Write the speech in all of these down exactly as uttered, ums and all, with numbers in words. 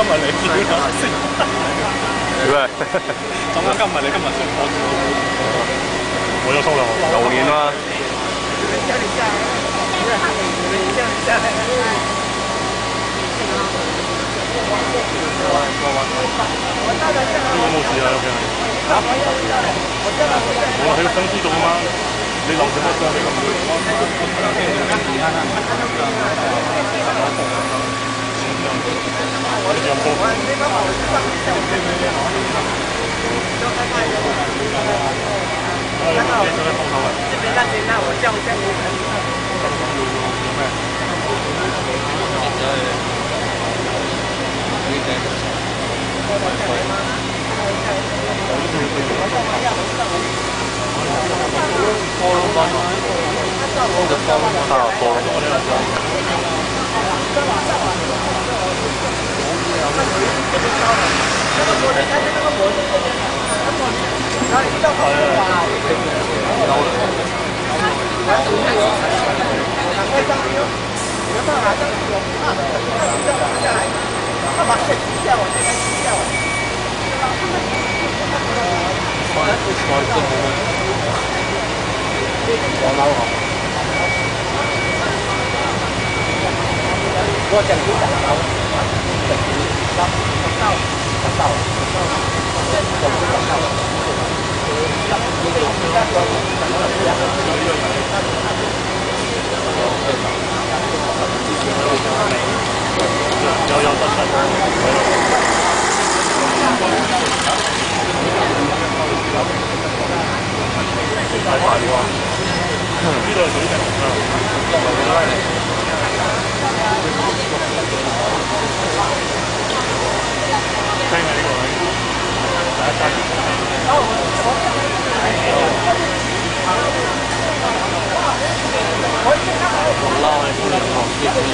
日嚟叫啦， 係咪？ 咁啱今日你今日先我我有數啦， 舊年啦。呢個冇事啊 ，OK。我喺個公司做啊嘛，你留住乜嘢？你咁樣。阳光。 这边那边那我叫叫你。我讲不讲到，到到到，讲不讲到？有有得出。太快了！呢度係水平啊！聽下呢個位，第一單。我撈係先學啲嘢，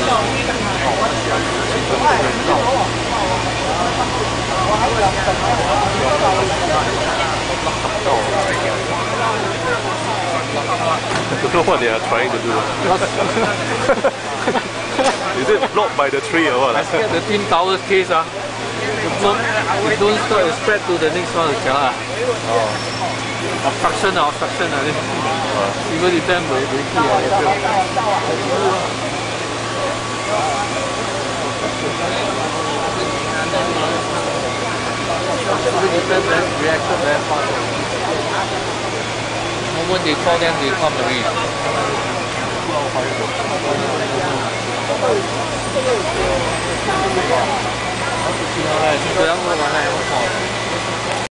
I don't know what they are trying to do. Is it blocked by the tree or what? I scared the Twin Towers case, ah. It don't, it don't start, it spread to the next one. Oh. Obstruction, obstruction. People depend on the key. People depend on reacted very fast. The moment they call them, they come away. Tôi đóng luôn vào này, không